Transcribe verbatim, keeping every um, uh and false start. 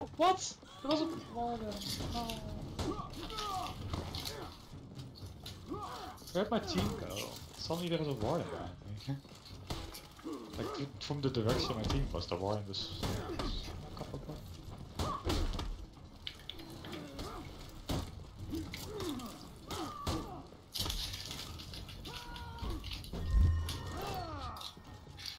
What? Er was een warden. Oh. Where'd my team go? Suddenly there was a warden behind me. Like, from the direction my team was, the warden was